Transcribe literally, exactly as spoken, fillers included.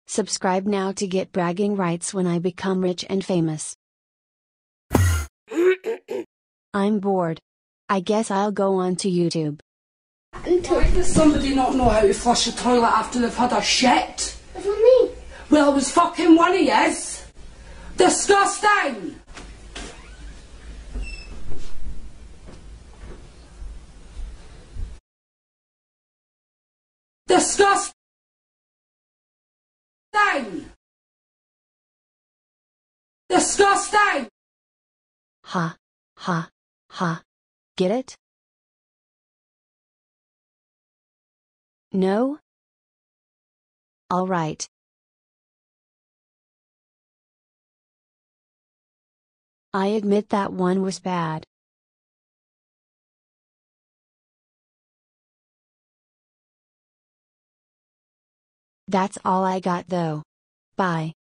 Subscribe now to get bragging rights when I become rich and famous. I'm bored. I guess I'll go on to YouTube. Why does somebody not know how to flush a toilet after they've had a shit? What do you mean? Well, it was fucking one of yous. Disgusting! Disgusting! Disgusting! Ha. Ha. Ha. Get it? No? Alright. I admit that one was bad. That's all I got though. Bye.